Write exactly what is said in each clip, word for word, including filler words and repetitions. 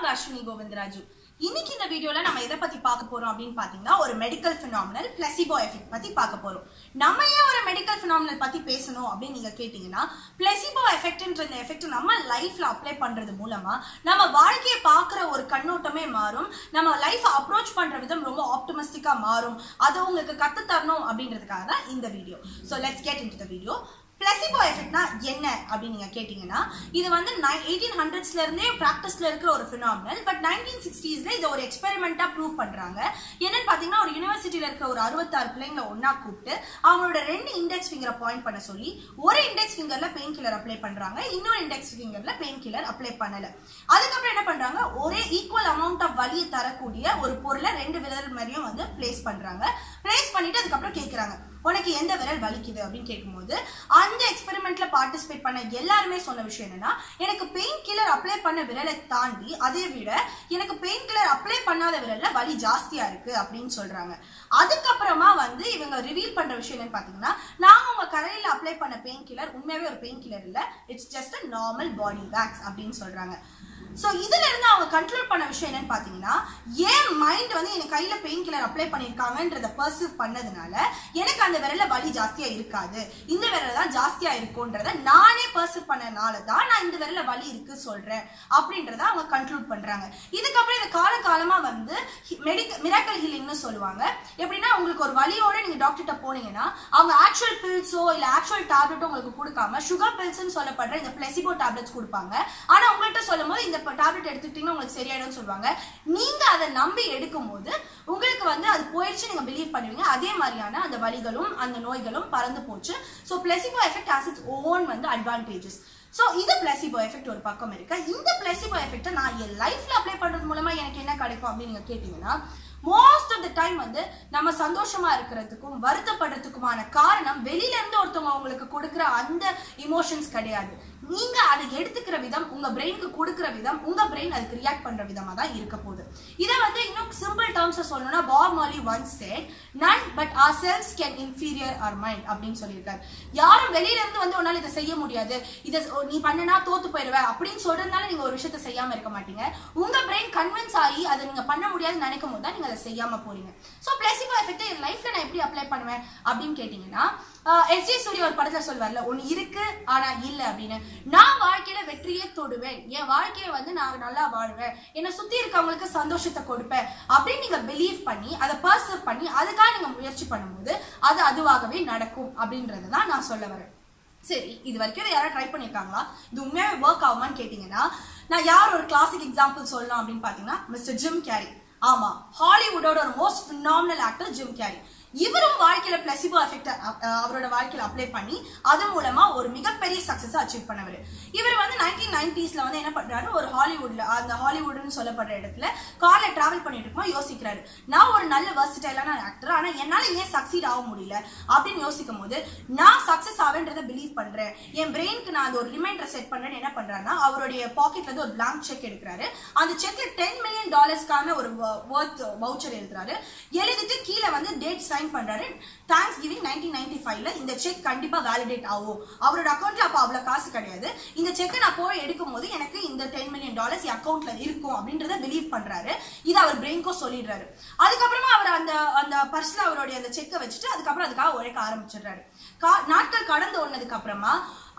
Ashwini Govindaraju. இன்னைக்கு இந்த வீடியோல நம்ம எதை பத்தி பார்க்க போறோம் அப்படினு பாத்தீங்கன்னா ஒரு மெடிக்கல் phenomenon placebo effect பத்தி பார்க்க போறோம். நம்ம ஏன் ஒரு மெடிக்கல் phenomenon பத்தி பேசணும் அப்படி நீங்க கேட்டிங்கனா placebo effectன்ற இந்த எஃபெக்ட் நம்ம லைஃப்ல அப்ளை பண்றது மூலமா நம்ம வாழ்க்கையை பார்க்குற ஒரு கண்ணோட்டமே மாறும். நம்ம லைஃப் அப்ரோச் பண்ற விதம் ரொம்ப ஆப்டிமிஸ்டிக்கா மாறும். அது உங்களுக்கு கத்து தரணும் அப்படின்றதுக்காக தான் இந்த video. So let's get into the video. Placebo effect na enna appdi neenga kettingena idu vandu eighteen hundreds la irundhe practice la irukra oru phenomenon but nineteen sixties la idu oru experiment ah prove பண்றாங்க. என்னன்னு பாத்தீங்கன்னா ஒரு யுனிவர்சிட்டில இருக்க ஒரு sixty-six பிள்ளைங்களை ஒண்ணா கூப்பிட்டு அவங்களோட ரெண்டு இண்டெக்ஸ் ஃபிங்கரை பாயிண்ட் பண்ண சொல்லி ஒரு இண்டெக்ஸ் ஃபிங்கர்ல பெயின் கில்லர் அப்ளை பண்றாங்க, இன்னொரு இண்டெக்ஸ் ஃபிங்கர்ல பெயின் கில்லர் அப்ளை பண்ணல. அதுக்கு அப்புறம் என்ன பண்றாங்க, ஒரே ஈக்குவல் அமௌண்ட் ஆஃப் வலியை தரக்கூடிய ஒரு பொருளை ரெண்டு விரல் மாதிரியும் வந்து பிளேஸ் பண்றாங்க. பிளேஸ் பண்ணிட்டு அதுக்கு அப்புறம் கேக்குறாங்க உனக்கு எந்த விரல் வலிக்குது அப்படின்னு கேட்கும்போது அந்த எக்ஸ்பெரிமெண்ட்ல பார்ட்டிசிபேட் பண்ண எல்லாருமே சொன்ன விஷயம் என்னன்னா எனக்கு பெயின் கில்லர் அப்ளை பண்ண விரலை தாண்டி அதை விட எனக்கு பெயின் கில்லர் அப்ளை பண்ணாத விரல்ல வலி ஜாஸ்தியா இருக்கு அப்படின்னு சொல்றாங்க. அதுக்கப்புறமா வந்து இவங்க ரிவீல் பண்ற விஷயம் என்னன்னு பாத்தீங்கன்னா நாங்க உங்க கரையில அப்ளை பண்ண பெயின் கில்லர் உண்மையாவே ஒரு பெயின் கில்லர் இல்ல, it's just a normal body wax அப்படின்னு சொல்றாங்க. சோ இதுல இருந்து அவங்க கன்க்ளூட் பண்ண விஷயம் என்னன்னு பாத்தீங்கன்னா ஏன் மைண்ட் வந்து எனக்கு கையில பெயின் கில்லர் அப்ளை பண்ணிருக்காங்கன்றத பர்சீவ் பண்ணதுனால எனக்கு அந்த விரல்ல வலி ஜாஸ்தியா இருக்காது, இந்த விரல்ல தான் ஜாஸ்தியா இருக்கும்ன்றத நானே பர்சீவ் பண்ணனால தான் நான் இந்த விரல்ல வலி இருக்கு சொல்றேன் அப்படின்றத அவங்க கன்க்ளூட் பண்றாங்க. இதுக்கப்புறம் இந்த கால காலமா வந்து மெடிக்கல் மிராக்கிள் ஹீலிங்னு சொல்லுவாங்க. எப்படின்னா உங்களுக்கு ஒரு வலியோட நீங்க டாக்டர்கிட்ட போனீங்கன்னா அவங்க ஆக்சுவல் பில்ஸோ இல்ல ஆக்சுவல் டேப்லெட்டோ உங்களுக்கு கொடுக்காம சுகர் பில்ஸ்ன்னு சொல்லப்படுற இந்த பிளெசிபோ டேப்லெட்ஸ் கொடுப்பாங்க. ஆனா உங்கள்கிட்ட சொல்லும் போது இந்த டேப்லெட் எடுத்துக்கிட்டீங்கன்னா உங்களுக்கு சரியாயிடும் சொல்லுவாங்க. நீங்க அதை நம்பி எடுக்கும் போது உங்களுக்கு வந்து அது போயிடுச்சு நீங்க பிலீவ் பண்ணுவீங்க. அதே மாதிரியான அந்த வலிகளும் அந்த நோய்களும் பறந்து போச்சு. So placebo effect has its own வந்து அட்வான்டேஜஸ். சோ இது பிளெசிபோ எஃபெக்ட் ஒரு பக்கம் இருக்கு. இந்த பிளெசிபோ எஃபெக்ட் நான் என் லைஃப்ல அப்ளை பண்றது மூலமா எனக்கு என்ன கிடைக்கும் அப்படின்னு நீங்க கேட்டீங்கன்னா மோஸ்ட் ஆஃப் த டைம் வந்து நம்ம சந்தோஷமா இருக்கிறதுக்கும் வருத்தப்படுறதுக்குமான காரணம் வெளியில இருந்து ஒருத்தவங்க உங்களுக்கு கொடுக்குற அந்த இமோஷன்ஸ் கிடையாது. நீங்க அதை எடுத்துக்கிற விதம், உங்க பிரெயினுக்கு கொடுக்குற விதம், உங்க பிரெயின் அதுக்கு ரியாக்ட் பண்ற விதமா தான் இருக்க போகுது. இதை வந்து இன்னும் சிம்பிள் டேர்ம்ஸ் சொல்லணும்னா Bob Marley once said none but ourselves can inferior our mind அப்படின்னு சொல்லியிருக்காரு. யாரும் வெளியில இருந்து வந்து உன்னால இதை செய்ய முடியாது, இதை நீ பண்ணனா தோத்து போயிடுவ அப்படின்னு சொல்றதுனால நீங்க ஒரு விஷயத்த செய்யாம இருக்க மாட்டீங்க. உங்க பிரெயின் கன்வின்ஸ் ஆகி அதை நீங்க பண்ண முடியாதுன்னு நினைக்கும் போது தான் நீங்க அதை செய்யாம போறீங்க. சோ பிளெசிபோ எஃபெக்ட் என் லைஃப்ல நான் எப்படி அப்ளை பண்ணுவேன் அப்படின்னு கேட்டீங்கன்னா எஸ் ஜே சூர்யா ஒரு படத்துல சொல்வார்ல ஒன்னு இருக்கு ஆனா இல்ல அப்படின்னு. நான் வாழ்க்கையில வெற்றியே தொடுவேன், என் வாழ்க்கையை வந்து நான் நல்லா வாழ்வேன், என்னை சுத்தி இருக்கவங்களுக்கு சந்தோஷத்தை கொடுப்பேன் அப்படின்னு நீங்க பிலீவ் பண்ணி அதை பர்சீவ் பண்ணி அதுக்காக நீங்க முயற்சி பண்ணும்போது அது அதுவாகவே நடக்கும் அப்படின்றதுதான் நான் சொல்ல வரேன். சரி, இது வரைக்கும் யாராவது ட்ரை பண்ணிருக்காங்களா, இது உண்மையாவே ஒர்க் ஆகுமான்னு கேட்டீங்கன்னா நான் யார் ஒரு கிளாசிக் எக்ஸாம்பிள் சொல்லலாம் அப்படின்னு பாத்தீங்கன்னா மிஸ்டர் ஜிம் கேரி. ஆமா, ஹாலிவுட்டோட ஒரு most phenomenal actor Jim Carrey. இவரும் வாழ்க்கையில பிளெசிபோ எஃபெக்ட் அவரோட வாழ்க்கையில அப்ளை பண்ணி அது மூலமா ஒரு மிகப்பெரிய சக்சஸ் அச்சீவ் பண்ணவர். இவர் வந்து நைன்டீன் நைன்டிஸ்ல வந்து என்ன பண்றாரு, ஒரு ஹாலிவுட்ல அந்த ஹாலிவுட்னு சொல்லப்படுற இடத்துல கார்ல டிராவல் பண்ணிட்டு இருக்கும் யோசிக்கிறாரு நான் ஒரு நல்ல வெர்சடைலான ஆக்டர், ஆனா என்னால ஏன் சக்சீட் ஆக முடியல அப்படின்னு யோசிக்கும் போது நான் சக்சஸ் ஆவேன்றதை பிலீவ் பண்றேன், என் பிரெயினுக்கு நான் அந்த ஒரு ரிமைண்டர் செட் பண்றேன்னு என்ன பண்றாருன்னா அவருடைய பாக்கெட்ல இருந்து ஒரு பிளாங்க் செக் எடுக்கிறாரு. அந்த செக்ல டென் மில்லியன் டாலர்ஸ்க்கான ஒரு வர்த் வவுச்சர் எழுதுறாரு. எழுதிட்டு கீழே வந்து டேட் பண்றாரு. தேங்க்ஸ் கிவிங் நைன்டீன் நைன்டி ஃபைவ்ல இந்த செக் கண்டிப்பா வேலிடேட் ஆகும். அவரோட அக்கௌண்ட்ல அப்ப அவ்வளவு காசு கிடையாது. இந்த செக்கை நான் போய் எடுக்கும் போது எனக்கு இந்த டென் மில்லியன் டாலர்ஸ் அக்கௌண்ட்ல இருக்கும் அப்படின்றத பிலீவ் பண்றாரு. இது அவர் பிரெயின்கோ சொல்லிடுறாரு. அதுக்கப்புறமா அவர் அந்த அந்த பர்ஸ்ல அவருடைய அந்த செக்கை வச்சுட்டு அதுக்கப்புறம் அதுக்காக உழைக்க ஆரம்பிச்சிடுறாரு. நாட்கள் கடந்து ஒன்னதுக்கு அப்புறமா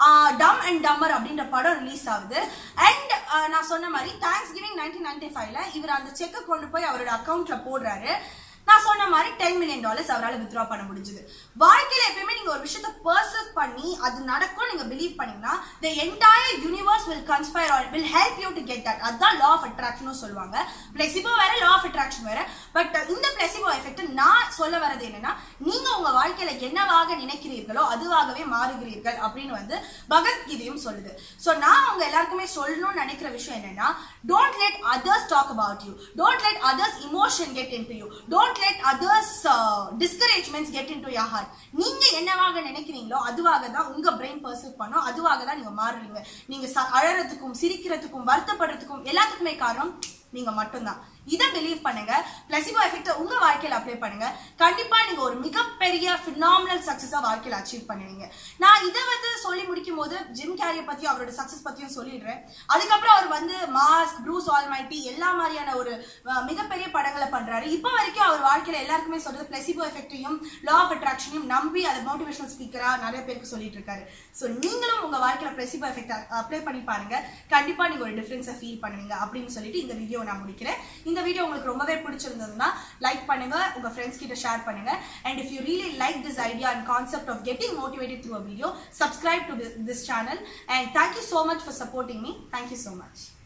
டம் அண்ட் டம்மர் அப்படின்ற படம் ரிலீஸ் ஆகுது. அண்ட் நான் சொன்ன மாதிரி தேங்க்ஸ் கிவிங் நைன்டீன் நைன்டி ஃபைவ்ல இவர் அந்த செக்கை கொண்டு போய் அவரோட அக்கௌண்ட்ல போடுறாரு. நான் சொன்ன மாதிரி டென் மில்லியன் டாலர்ஸ் அவரால் வித்ரா பண்ண முடிஞ்சது. வாழ்க்கையில எப்பயுமே நீங்க ஒரு விஷயத்தை பர்சீவ் பண்ணி அது நடக்கும் நீங்க பிலீவ் பண்ணீங்கன்னா the entire universe will conspire or will help you to get that. அதான் law of attraction சொல்லுவாங்க. பிளெசிபோ வேற, law of attraction வேற. பட் இந்த பிளெசிபோ எஃபெக்ட் நான் சொல்ல வரது என்னன்னா நீங்க உங்க வாழ்க்கையில என்னவாக நினைக்கிறீர்களோ அதுவாகவே மாறுகிறீர்கள் அப்படின்னு வந்து பகவத்கீதையும் சொல்லுது. சோ நான் உங்க எல்லாருக்குமே சொல்லணும்னு நினைக்கிற விஷயம் என்னன்னா don't let others talk about you, don't let others emotion get into you, don't let others uh, discouragements get into your heart. நீங்க என்னவாக நினைக்கிறீங்களோ அதுவாக தான் உங்க பிரெயின் பர்சீவ் பண்ணும், அதுவாக தான் நீங்க மாறுவீங்க. நீங்க அழறதுக்கும் சிரிக்கிறதுக்கும் வருத்தப்படுறதுக்கும் எல்லாத்துக்குமே காரணம் நீங்க மட்டும்தான். இதை பிலீவ் பண்ணுங்க. பிளசிபோ எஃபெக்ட் உங்க வாழ்க்கையில அப்ளை பண்ணுங்க. கண்டிப்பா நீங்க ஒரு மிகப்பெரிய ஃபினாமினல் சக்சஸா வாழ்க்கையில அச்சீவ் பண்ணுவீங்க. நான் இதை வந்து சொல்லி முடிக்கும் போது ஜிம் கேரியை பத்தி அவரோட சக்சஸ் பத்தியும் சொல்லிடுறேன். அதுக்கப்புறம் அவர் வந்து மாஸ்க், ப்ரூஸ் ஆல்மைட்டி எல்லா மாதிரியான ஒரு மிகப்பெரிய படங்களை பண்றாரு. இப்ப வரைக்கும் அவர் வாழ்க்கையில எல்லாருக்குமே சொல்றது பிளசிபோ எஃபெக்டையும் லா ஆஃப் அட்ராக்ஷனையும் நம்பி அதை மோட்டிவேஷனல் ஸ்பீக்கரா நிறைய பேருக்கு சொல்லிட்டு இருக்காரு. சோ நீங்களும் உங்க வாழ்க்கையில பிளசிபோ எஃபெக்ட் அப்ளை பண்ணி பாருங்க. கண்டிப்பா நீங்க ஒரு டிஃபரன்ஸை ஃபீல் பண்ணுவீங்க அப்படின்னு சொல்லிட்டு இந்த வீடியோ நான் முடிக்கிறேன். இந்த வீடியோ உங்களுக்கு ரொம்பவே பிடிச்சிருந்ததுன்னா லைக் பண்ணுங்க, உங்க ஃப்ரெண்ட்ஸ் கிட்ட ஷேர் பண்ணுங்க. And if you really like this idea and concept of getting motivated through a video, subscribe to this channel. And thank you so much for supporting me. Thank you so much.